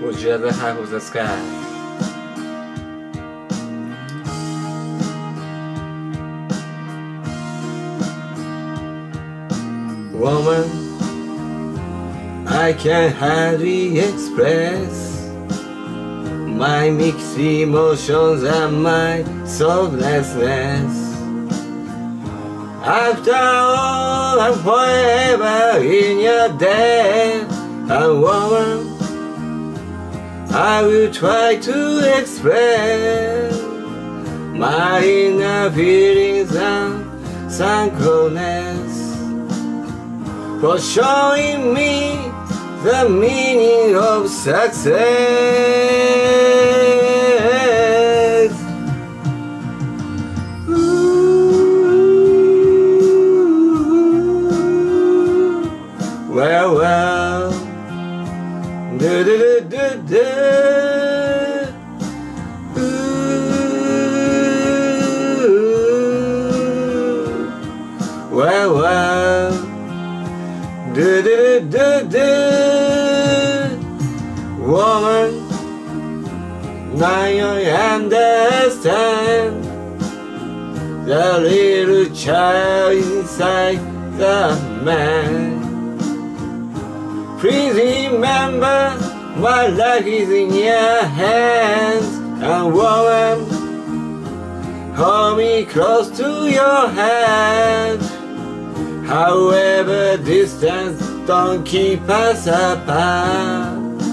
was just the half of the sky. Woman, I can hardly express my mixed emotions and my soullessness. After all, I'm forever in your debt. And woman, I will try to express my inner feelings and thankfulness for showing me the meaning of success. Ooh, well, do do do do do. Ooh, well. Do do do do. Woman, now you understand the little child inside the man. Please remember my life is in your hands. And woman, hold me close to your head. However, distance don't keep us apart.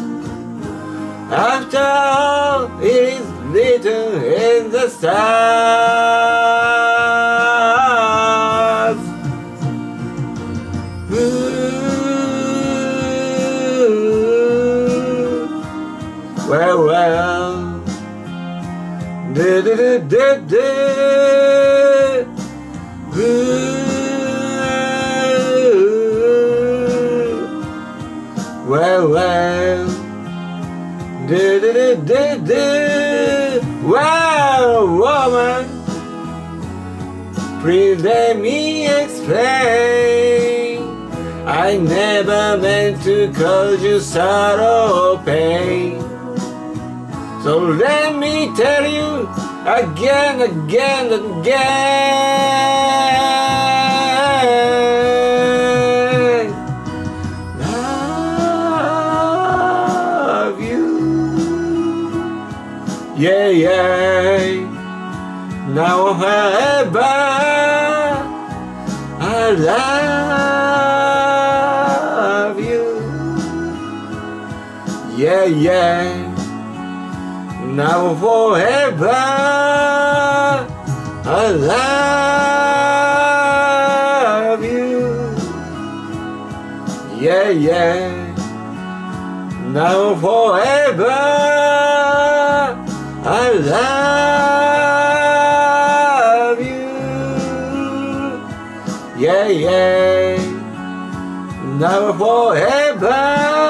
After all, it is written in the stars. Ooh, well, do do do do do. Ooh. Well, do do do do do. Wow, woman, please let me explain. I never meant to cause you sorrow or pain. So let me tell you again, again, again. Yeah, yeah. Now forever I love you. Yeah, yeah. Now forever I love you. Yeah, yeah. Now forever I love you. Yeah, yeah. Now forever.